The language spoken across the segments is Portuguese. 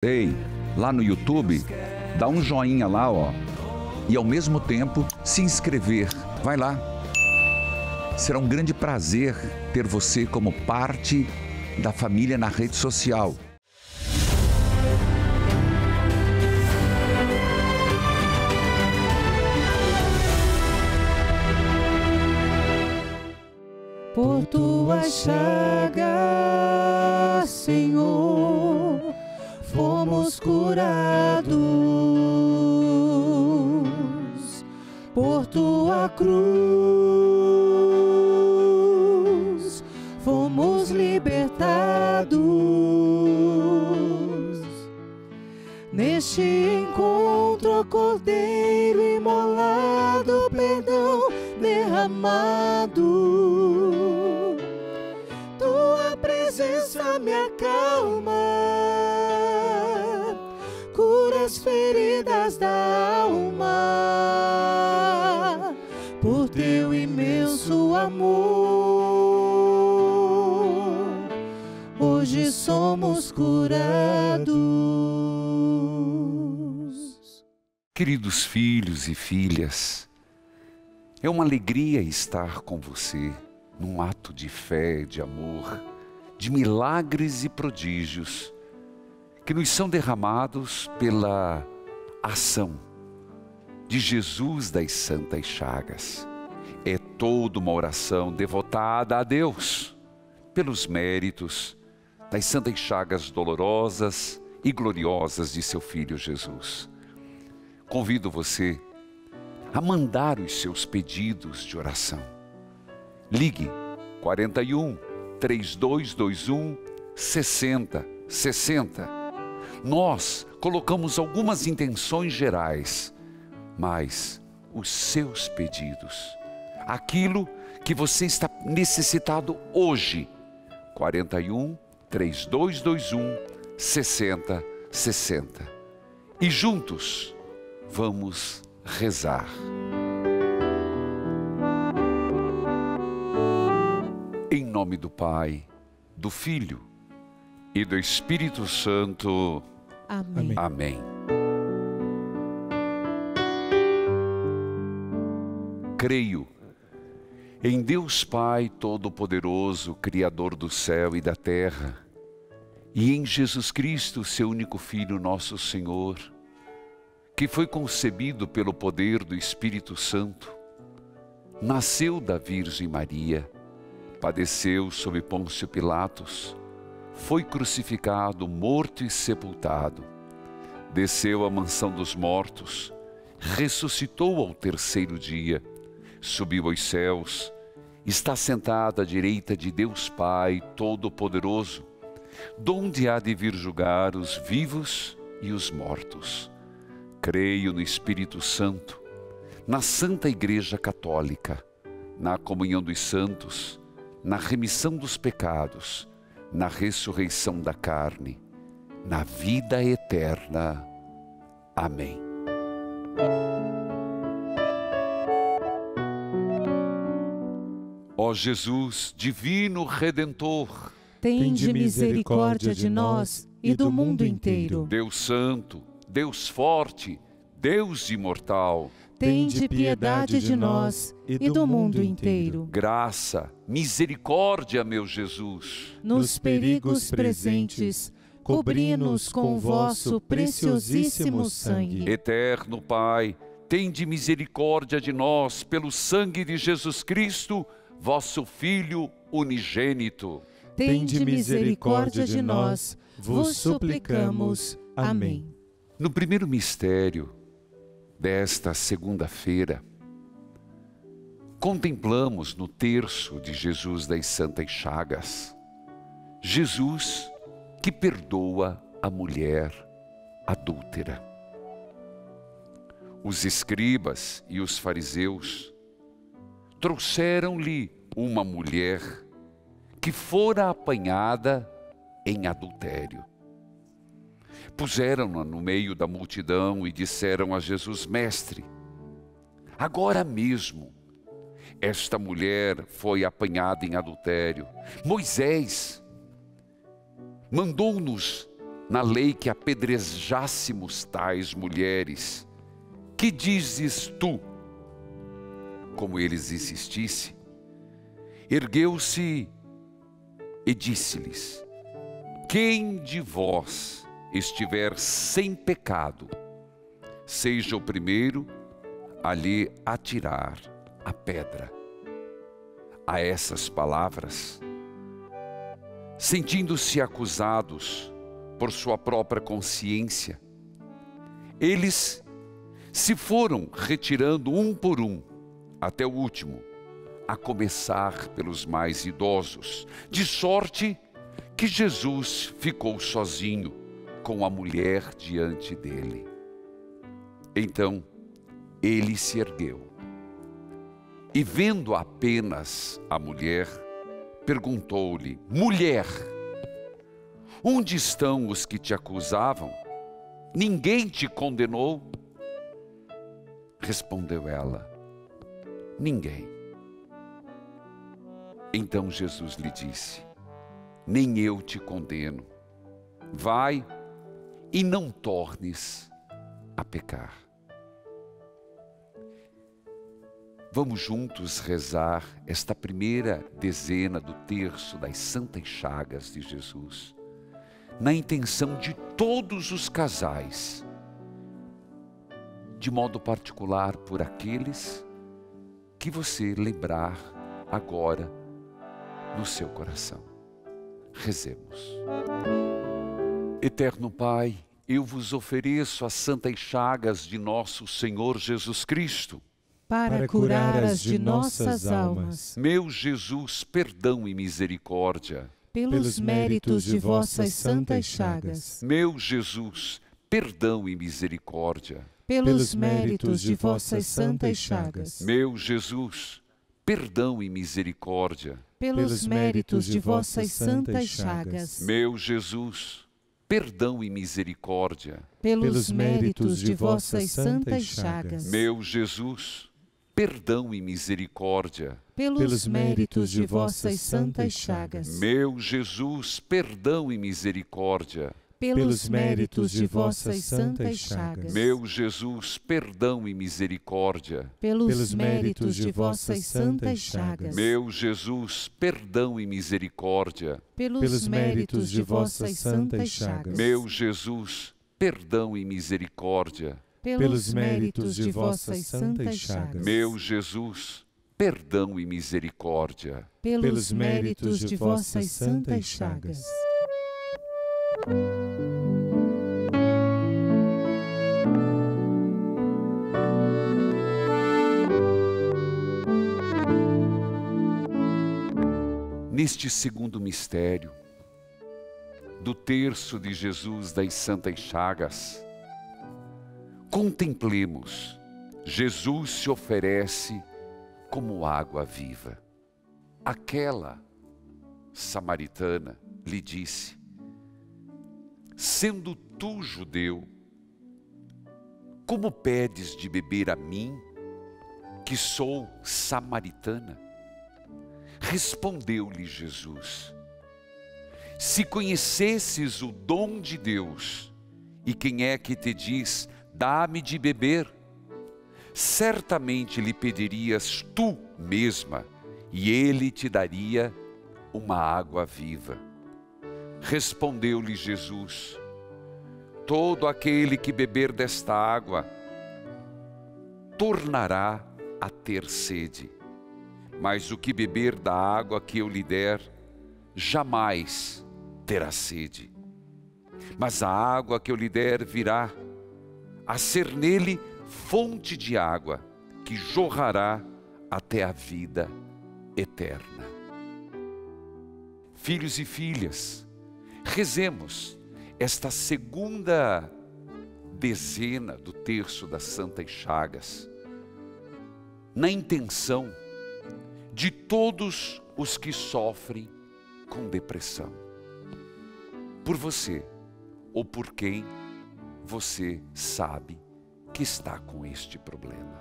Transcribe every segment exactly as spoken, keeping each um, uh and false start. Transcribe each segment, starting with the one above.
Ei, lá no YouTube, dá um joinha lá, ó. E ao mesmo tempo, se inscrever. Vai lá. Será um grande prazer ter você como parte da família na rede social. Por tua chaga, Senhor, fomos curados. Por tua cruz, fomos libertados. Neste encontro, ó Cordeiro imolado, perdão derramado, tua presença me acalma, cura as feridas da alma, por teu imenso amor, hoje somos curados. Queridos filhos e filhas, é uma alegria estar com você num ato de fé, de amor, de milagres e prodígios que nos são derramados pela ação de Jesus das Santas Chagas. É toda uma oração devotada a Deus pelos méritos das Santas Chagas dolorosas e gloriosas de seu Filho Jesus. Convido você a mandar os seus pedidos de oração. Ligue quarenta e um, trinta e dois vinte e um, sessenta, sessenta. Nós colocamos algumas intenções gerais, mas os seus pedidos, aquilo que você está necessitado hoje, quarenta e um, trinta e dois vinte e um, sessenta, sessenta. E juntos vamos rezar. Em nome do Pai, do Filho e do Espírito Santo. Amém. Amém. Creio em Deus Pai Todo-Poderoso, Criador do céu e da terra, e em Jesus Cristo, seu único Filho, nosso Senhor, que foi concebido pelo poder do Espírito Santo, nasceu da Virgem Maria, padeceu sob Pôncio Pilatos, foi crucificado, morto e sepultado, desceu à mansão dos mortos, ressuscitou ao terceiro dia, subiu aos céus, está sentado à direita de Deus Pai Todo-Poderoso, donde há de vir julgar os vivos e os mortos. Creio no Espírito Santo, na Santa Igreja Católica, na comunhão dos santos, na remissão dos pecados, na ressurreição da carne, na vida eterna. Amém. Ó Jesus, divino Redentor, tende misericórdia de nós e do mundo inteiro. Deus Santo, Deus forte, Deus imortal, tende piedade de nós e do mundo inteiro. Graça, misericórdia, meu Jesus. Nos perigos presentes, cobri-nos com vosso preciosíssimo sangue. Eterno Pai, tende misericórdia de nós pelo sangue de Jesus Cristo, vosso Filho unigênito. Tende misericórdia de nós, vos suplicamos. Amém. No primeiro mistério desta segunda-feira, contemplamos no terço de Jesus das Santas Chagas, Jesus que perdoa a mulher adúltera. Os escribas e os fariseus trouxeram-lhe uma mulher que fora apanhada em adultério. Puseram-na no meio da multidão e disseram a Jesus: Mestre, agora mesmo esta mulher foi apanhada em adultério. Moisés mandou-nos na lei que apedrejássemos tais mulheres. Que dizes tu? Como eles insistissem, ergueu-se e disse-lhes: quem de vós estiver sem pecado, seja o primeiro a lhe atirar a pedra. A essas palavras, sentindo-se acusados por sua própria consciência, eles se foram retirando um por um, até o último, a começar pelos mais idosos, de sorte que Jesus ficou sozinho com a mulher diante dele. Então ele se ergueu e, vendo apenas a mulher, perguntou-lhe: mulher, onde estão os que te acusavam? Ninguém te condenou? Respondeu ela: ninguém. Então Jesus lhe disse: nem eu te condeno. Vai e não tornes a pecar. Vamos juntos rezar esta primeira dezena do terço das Santas Chagas de Jesus, na intenção de todos os casais, de modo particular por aqueles que você lembrar agora no seu coração. Rezemos. Eterno Pai, eu vos ofereço as Santas Chagas de nosso Senhor Jesus Cristo, para curar as de nossas almas. Meu Jesus, perdão e misericórdia. Pelos méritos de vossas Santas Chagas. Meu Jesus, perdão e misericórdia. Pelos méritos de vossas Santas Chagas. Meu Jesus, perdão e misericórdia. Pelos méritos de vossas Santas Chagas. Meu Jesus, perdão e misericórdia. Pelos méritos de vossas Santas Chagas. Meu Jesus, perdão e misericórdia. Pelos méritos de vossas Santas Chagas. Meu Jesus, perdão e misericórdia. Pelos méritos de vossas Santas Chagas. Meu Jesus, perdão e misericórdia. Pelos méritos de vossas Santas Chagas. Meu Jesus, perdão e misericórdia. Pelos méritos de vossas Santas Chagas. Meu Jesus, perdão e misericórdia. Pelos méritos de vossas Santas Chagas. Meu Jesus, perdão e misericórdia. Pelos méritos de vossas Santas Chagas. Neste segundo mistério do terço de Jesus das Santas Chagas, contemplemos, Jesus se oferece como água viva. Aquela samaritana lhe disse: sendo tu judeu, como pedes de beber a mim, que sou samaritana? Respondeu-lhe Jesus: se conhecesses o dom de Deus, e quem é que te diz, dá-me de beber, certamente lhe pedirias tu mesma, e ele te daria uma água viva. Respondeu-lhe Jesus: todo aquele que beber desta água tornará a ter sede, mas o que beber da água que eu lhe der, jamais terá sede. Mas a água que eu lhe der virá a ser nele fonte de água, que jorrará até a vida eterna. Filhos e filhas, rezemos esta segunda dezena do terço das Santas Chagas, na intenção de todos os que sofrem com depressão, por você ou por quem você sabe que está com este problema.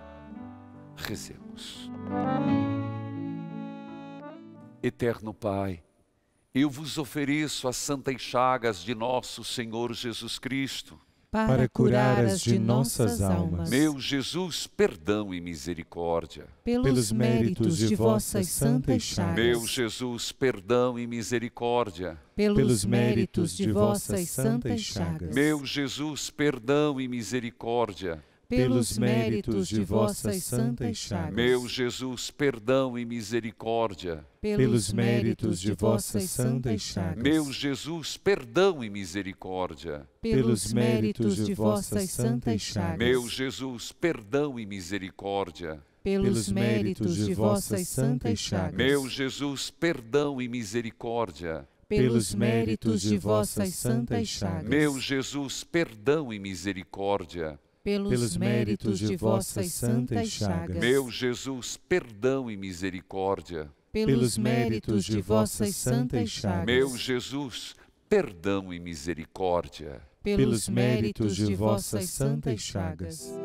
Rezemos. Eterno Pai, eu vos ofereço as santas chagas de nosso Senhor Jesus Cristo, para curar as de nossas almas. Meu Jesus, perdão e misericórdia. Pelos méritos de vossas santas chagas. Meu Jesus, perdão e misericórdia. Pelos méritos de vossas santas chagas. Meu Jesus, perdão e misericórdia. Pelos méritos de vossas santas chagas. Meu Jesus, perdão e misericórdia. Pelos méritos de vossas santas chagas. Meu Jesus, perdão e misericórdia. Pelos méritos de vossas santas chagas. Meu Jesus, perdão e misericórdia. Pelos méritos de vossas santas chagas. Meu Jesus, perdão e misericórdia. Pelos méritos de vossas santas chagas. Meu Jesus, perdão e misericórdia. Pelos méritos de vossas santas chagas. Meu Jesus, perdão e misericórdia. Pelos méritos de vossas santas chagas. Meu Jesus, perdão e misericórdia. Pelos méritos de vossas santas chagas.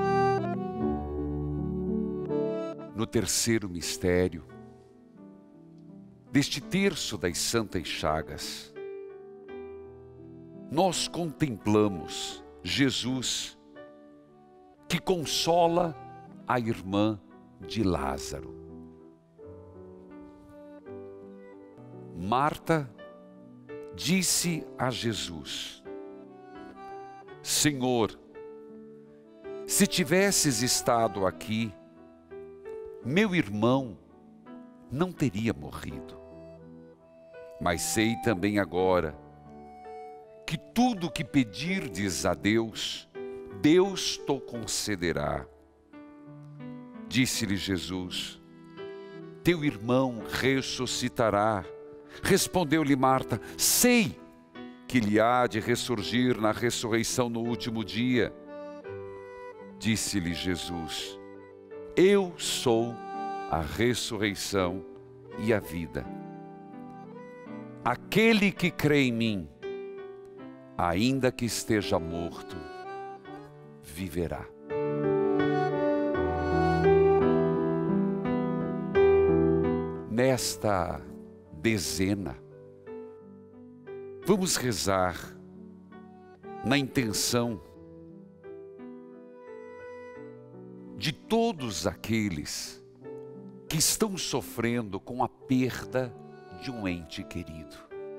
No terceiro mistério deste terço das santas chagas, nós contemplamos Jesus que consola a irmã de Lázaro. Marta disse a Jesus: Senhor, se tivesses estado aqui, meu irmão não teria morrido. Mas sei também agora que tudo o que pedirdes a Deus, Deus te concederá. Disse-lhe Jesus: teu irmão ressuscitará. Respondeu-lhe Marta: sei que ele há de ressurgir na ressurreição no último dia. Disse-lhe Jesus: eu sou a ressurreição e a vida. Aquele que crê em mim, ainda que esteja morto, viverá. Nesta dezena, vamos rezar na intenção de todos aqueles que estão sofrendo com a perda de um ente querido.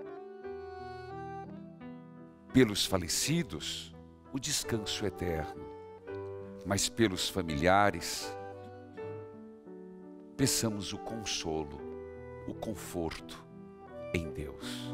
Pelos falecidos, o descanso eterno, mas pelos familiares, peçamos o consolo, o conforto em Deus.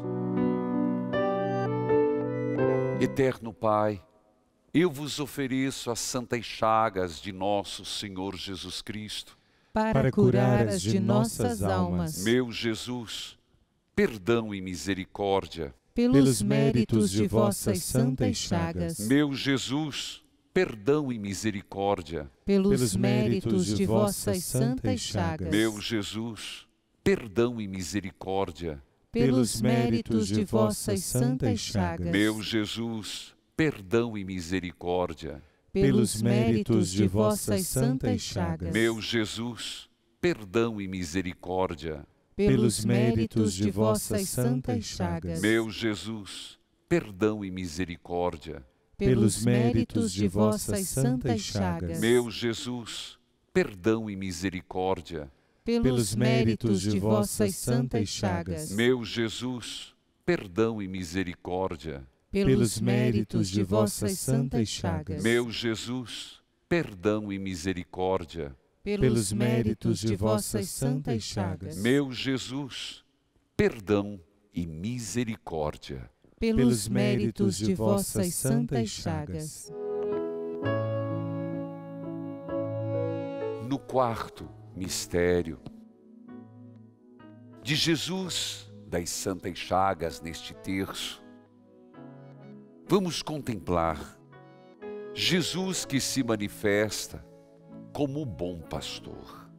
Eterno Pai, eu vos ofereço as santas chagas de nosso Senhor Jesus Cristo, para curar as de nossas almas. Meu Jesus, perdão e misericórdia. Pelos méritos de vossas santas chagas. Meu Jesus, perdão e misericórdia. Pelos méritos de vossas santas chagas. Meu Jesus, perdão e misericórdia. Pelos méritos de vossas santas chagas. Meu Jesus, perdão e misericórdia. Pelos méritos de vossas santas chagas. Meu Jesus, perdão e misericórdia. Pelos méritos de vossas santas chagas. Meu Jesus, perdão e misericórdia. Pelos méritos de vossas santas chagas. Meu Jesus, perdão e misericórdia. Pelos méritos de vossas santas chagas. Meu Jesus, perdão e misericórdia. Pelos méritos de vossas santas chagas. Meu Jesus, perdão e misericórdia. Pelos méritos de vossas santas chagas. Meu Jesus, perdão e misericórdia. Pelos méritos de vossas santas chagas. No quarto mistério de Jesus das santas chagas neste terço, vamos contemplar Jesus que se manifesta como o bom pastor.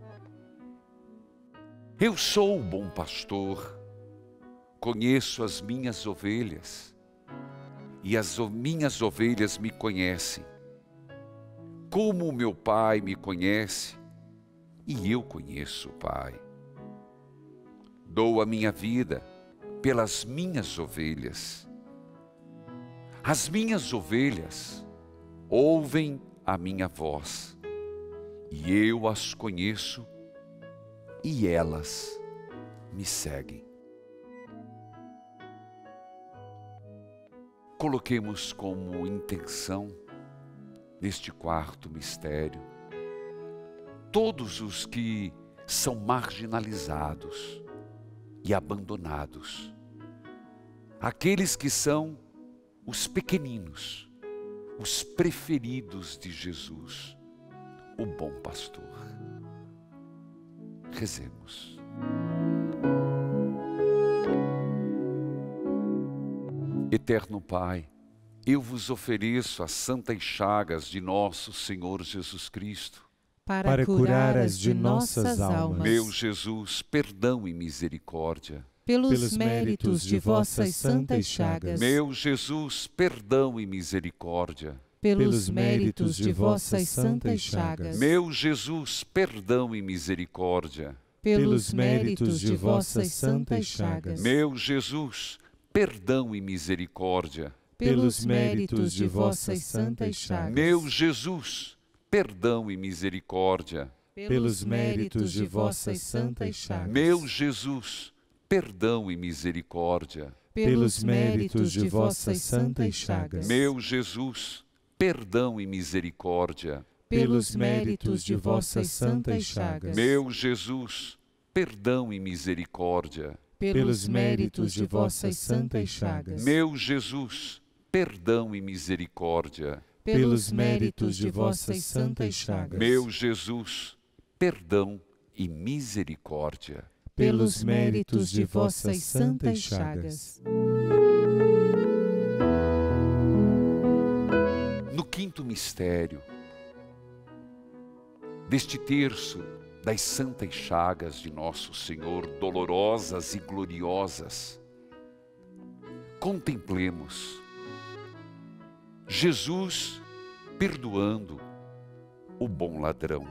Eu sou o bom pastor, conheço as minhas ovelhas, e as minhas ovelhas me conhecem, como o meu Pai me conhece, e eu conheço o Pai. Dou a minha vida pelas minhas ovelhas. As minhas ovelhas ouvem a minha voz, e eu as conheço, e elas me seguem. Coloquemos como intenção, neste quarto mistério, todos os que são marginalizados e abandonados, aqueles que são os pequeninos, os preferidos de Jesus, o bom pastor. Rezemos. Eterno Pai, eu vos ofereço as santas chagas de nosso Senhor Jesus Cristo, para, para curar as de nossas almas. Meu Jesus, perdão e misericórdia. Pelos, pelos méritos de vossas santas chagas. Meu Jesus, perdão e misericórdia. Pelos méritos de vossas santas chagas. Meu Jesus, perdão e misericórdia. Pelos méritos de vossas santas chagas. Meu Jesus, perdão e misericórdia. Pelos méritos de vossas santas chagas. Meu Jesus, perdão e misericórdia. Pelos méritos de vossas santas chagas. Meu Jesus, perdão e misericórdia. Pelos méritos de vossas santas chagas. Meu Jesus, perdão e misericórdia. Pelos méritos de vossas santas chagas. Meu Jesus, perdão e misericórdia. Pelos méritos de vossas santas chagas. Meu Jesus, perdão e misericórdia. Pelos méritos de vossas santas chagas. Meu Jesus, perdão e misericórdia. Pelos méritos de vossas santas chagas. No quinto mistério deste terço das santas chagas de nosso Senhor, dolorosas e gloriosas, contemplemos Jesus perdoando o bom ladrão.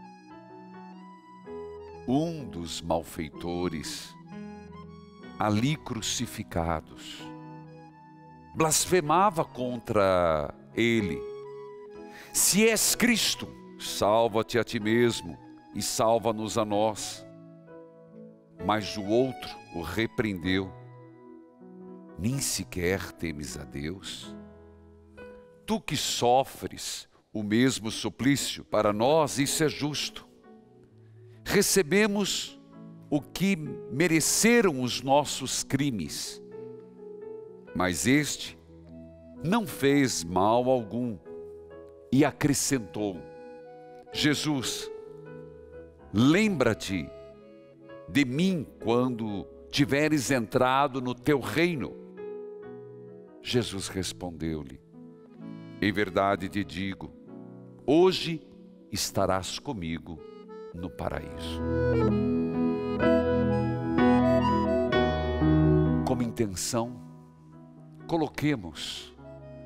Um dos malfeitores, ali crucificados, blasfemava contra ele: se és Cristo, salva-te a ti mesmo e salva-nos a nós. Mas o outro o repreendeu: nem sequer temes a Deus? Tu que sofres o mesmo suplício, para nós isso é justo. Recebemos o que mereceram os nossos crimes, mas este não fez mal algum. E acrescentou: Jesus, lembra-te de mim quando tiveres entrado no teu reino. Jesus respondeu-lhe: em verdade te digo, hoje estarás comigo no paraíso. Como intenção, coloquemos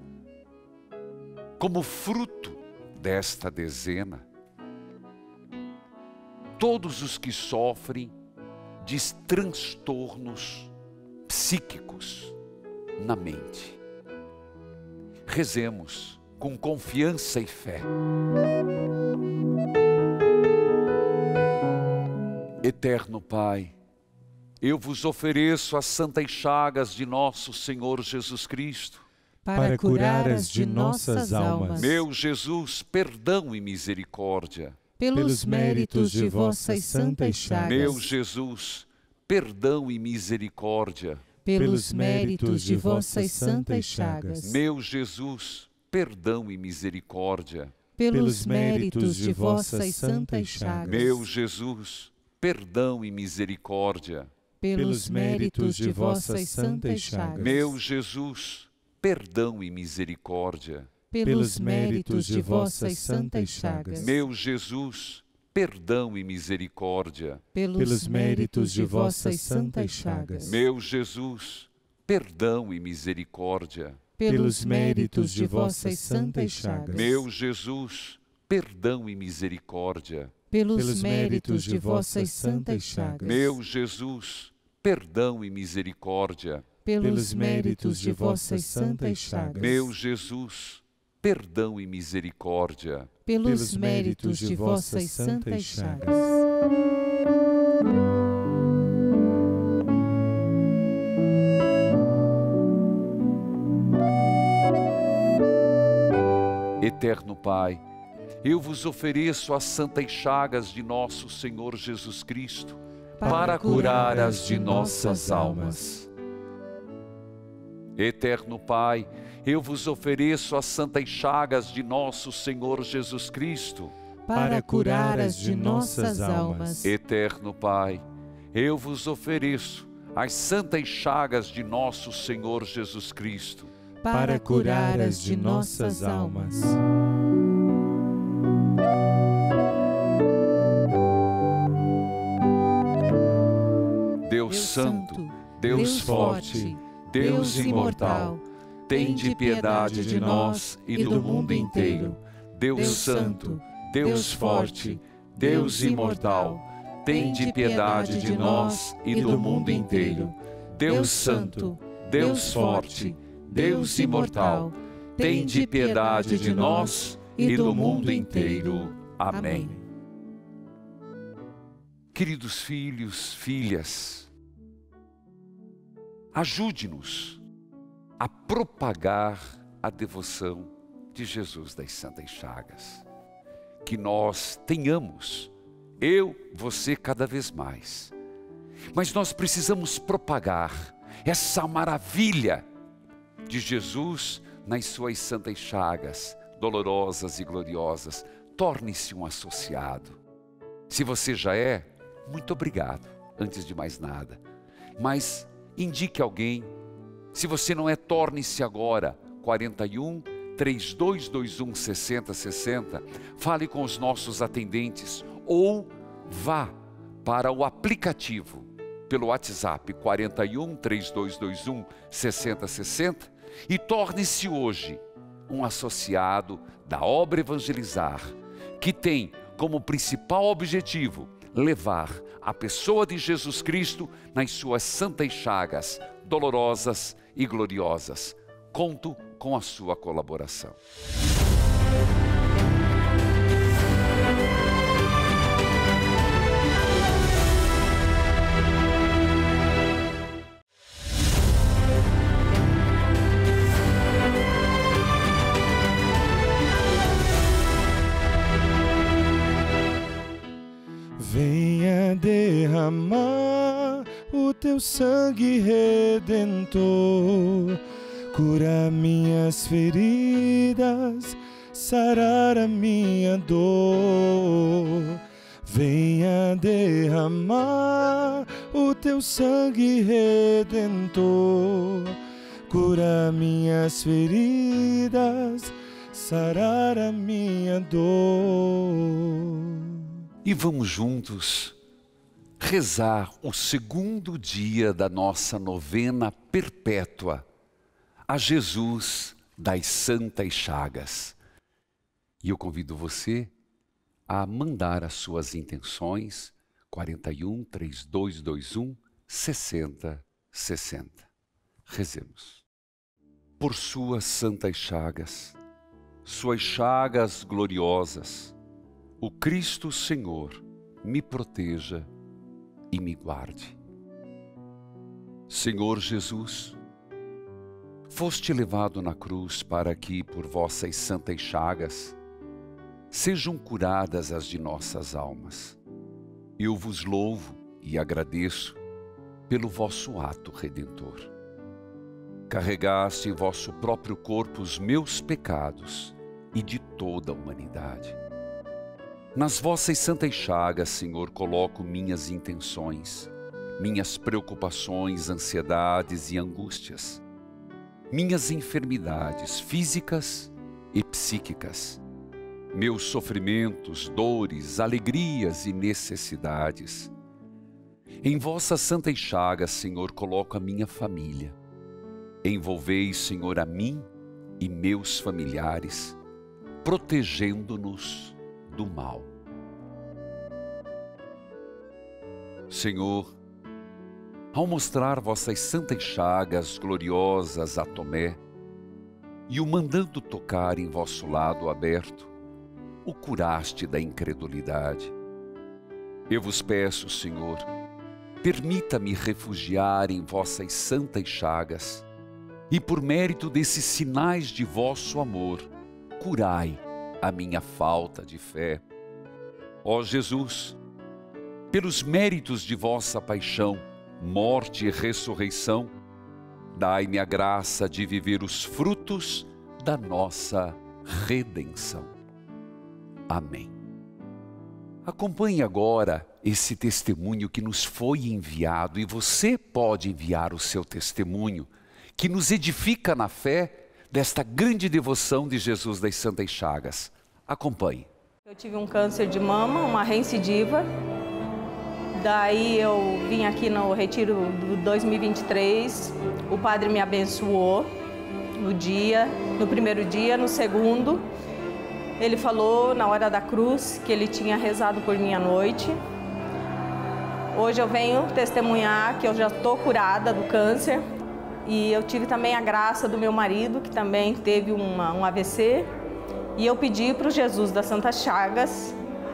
como fruto desta dezena todos os que sofrem de transtornos psíquicos na mente. Rezemos com confiança e fé. Eterno Pai, eu vos ofereço as santas chagas de nosso Senhor Jesus Cristo, para curar as de nossas almas. Meu Jesus, perdão e misericórdia. Pelos méritos de vossas santas chagas. Meu Jesus, perdão e misericórdia. Pelos méritos de vossas santas chagas. Meu Jesus, perdão e misericórdia. Pelos méritos de vossas santas chagas. Meu Jesus, perdão e misericórdia. Pelos méritos de vossas santas chagas. Meu Jesus, perdão e misericórdia. Pelos méritos de vossas santas chagas. Meu Jesus, perdão e misericórdia. Pelos méritos de vossas santas chagas. Meu Jesus, perdão e misericórdia. Pelos méritos de vossas santas chagas. Meu Jesus, perdão e misericórdia. Pelos méritos de vossas santas chagas. Meu Jesus, perdão e misericórdia. Pelos méritos de vossas santas chagas. Meu Jesus, perdão e misericórdia. Pelos méritos de vossas santas chagas. Eterno Pai, eu vos ofereço as santas chagas de nosso Senhor Jesus Cristo, para curar as de nossas almas. Eterno Pai, eu vos ofereço as santas chagas de nosso Senhor Jesus Cristo, para curar as de nossas almas. Eterno Pai, eu vos ofereço as santas chagas de nosso Senhor Jesus Cristo, para curar as de nossas almas. Deus Santo, Deus Forte, Deus Imortal, tende piedade de nós e do mundo inteiro. Deus Santo, Deus Forte, Deus Imortal, tende piedade de nós e do mundo inteiro. Deus Santo, Deus Forte, Deus Imortal, tende piedade de nós e do mundo inteiro. Amém. Queridos filhos, filhas, ajude-nos a propagar a devoção de Jesus das Santas Chagas. Que nós tenhamos, eu, você cada vez mais, mas nós precisamos propagar essa maravilha de Jesus nas suas santas chagas, dolorosas e gloriosas. Torne-se um associado. Se você já é, muito obrigado, antes de mais nada. Mas indique alguém. Se você não é, torne-se agora. quarenta e um, três dois dois um, sessenta sessenta. Fale com os nossos atendentes ou vá para o aplicativo pelo WhatsApp quarenta e um, três dois dois um, sessenta sessenta e torne-se hoje um associado da obra Evangelizar, que tem como principal objetivo levar a pessoa de Jesus Cristo nas suas santas chagas, dolorosas e gloriosas. Conto com a sua colaboração. Venha derramar o teu sangue redentor, cura minhas feridas, sarar a minha dor. Venha derramar o teu sangue redentor, cura minhas feridas, sarar a minha dor. E vamos juntos rezar o segundo dia da nossa novena perpétua a Jesus das Santas Chagas. E eu convido você a mandar as suas intenções, quarenta e um, três dois dois um, sessenta sessenta. Rezemos. Por suas santas chagas, suas chagas gloriosas, o Cristo Senhor me proteja e me guarde. Senhor Jesus, foste levado na cruz para que, por vossas santas chagas, sejam curadas as de nossas almas. Eu vos louvo e agradeço pelo vosso ato redentor. Carregaste em vosso próprio corpo os meus pecados e de toda a humanidade. Nas vossas santas chagas, Senhor, coloco minhas intenções, minhas preocupações, ansiedades e angústias, minhas enfermidades físicas e psíquicas, meus sofrimentos, dores, alegrias e necessidades. Em vossas santas chagas, Senhor, coloco a minha família. Envolvei, Senhor, a mim e meus familiares, protegendo-nos do mal. Senhor, ao mostrar vossas santas chagas gloriosas a Tomé, e o mandando tocar em vosso lado aberto, o curaste da incredulidade. Eu vos peço, Senhor, permita-me refugiar em vossas santas chagas, e por mérito desses sinais de vosso amor, curai a minha falta de fé. Ó Jesus, pelos méritos de vossa paixão, morte e ressurreição, dai-me a graça de viver os frutos da nossa redenção. Amém. Acompanhe agora esse testemunho que nos foi enviado, e você pode enviar o seu testemunho, que nos edifica na fé desta grande devoção de Jesus das Santas Chagas. Acompanhe. Eu tive um câncer de mama, uma reincidiva. Daí eu vim aqui no retiro do dois mil e vinte e três, o padre me abençoou no dia, no primeiro dia, no segundo. Ele falou na hora da cruz que ele tinha rezado por mim à noite. Hoje eu venho testemunhar que eu já estou curada do câncer. E eu tive também a graça do meu marido, que também teve uma, um A V C. E eu pedi para o Jesus das Santas Chagas,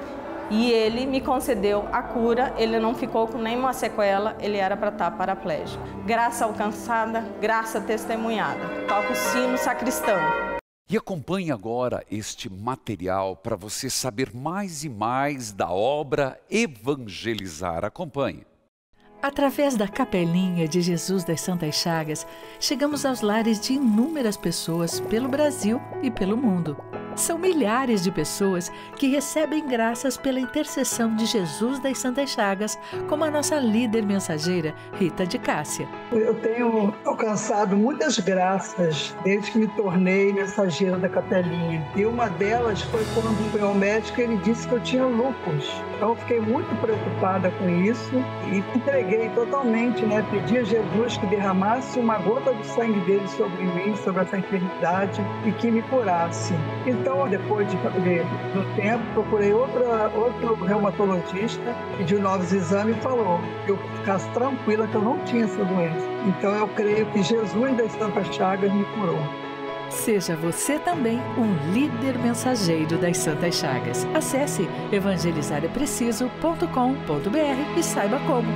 e ele me concedeu a cura. Ele não ficou com nenhuma sequela, ele era para estar paraplégico. Graça alcançada, graça testemunhada. Toca o sino sacristão. E acompanhe agora este material para você saber mais e mais da obra Evangelizar. Acompanhe. Através da Capelinha de Jesus das Santas Chagas, chegamos aos lares de inúmeras pessoas pelo Brasil e pelo mundo. São milhares de pessoas que recebem graças pela intercessão de Jesus das Santas Chagas, como a nossa líder mensageira, Rita de Cássia. Eu tenho alcançado muitas graças desde que me tornei mensageira da Capelinha. E uma delas foi quando fui ao médico e ele disse que eu tinha lúpus. Então eu fiquei muito preocupada com isso e entreguei totalmente, né? Pedi a Jesus que derramasse uma gota do sangue dele sobre mim, sobre essa enfermidade, e que me curasse. Então, depois de, de, do tempo, procurei outra, outro reumatologista, pedi novos exames e falou que eu ficasse tranquila que eu não tinha essa doença. Então eu creio que Jesus das Santas Chagas me curou. Seja você também um líder mensageiro das Santas Chagas. Acesse evangelizar é preciso ponto com ponto br e saiba como.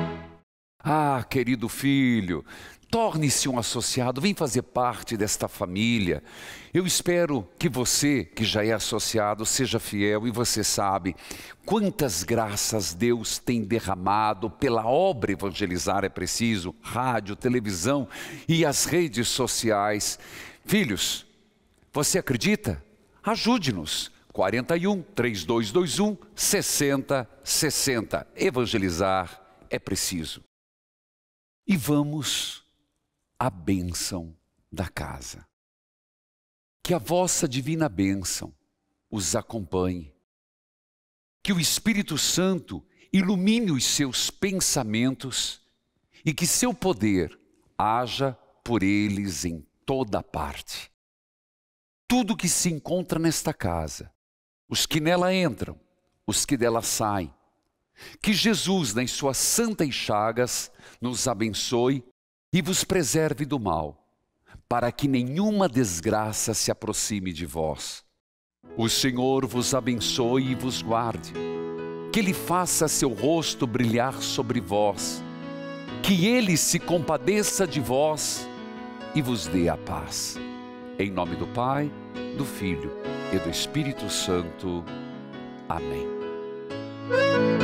Ah, querido filho, torne-se um associado, vem fazer parte desta família. Eu espero que você, que já é associado, seja fiel, e você sabe quantas graças Deus tem derramado pela obra Evangelizar é Preciso, rádio, televisão e as redes sociais. Filhos, você acredita? Ajude-nos. quarenta e um, três dois dois um, sessenta sessenta. Evangelizar é preciso. E vamos à bênção da casa. Que a vossa divina bênção os acompanhe. Que o Espírito Santo ilumine os seus pensamentos e que seu poder haja por eles em toda parte. Tudo que se encontra nesta casa, os que nela entram, os que dela saem, que Jesus, nas suas santas chagas, nos abençoe e vos preserve do mal, para que nenhuma desgraça se aproxime de vós. O Senhor vos abençoe e vos guarde, que Ele faça seu rosto brilhar sobre vós, que Ele se compadeça de vós e vos dê a paz. Em nome do Pai, do Filho e do Espírito Santo. Amém.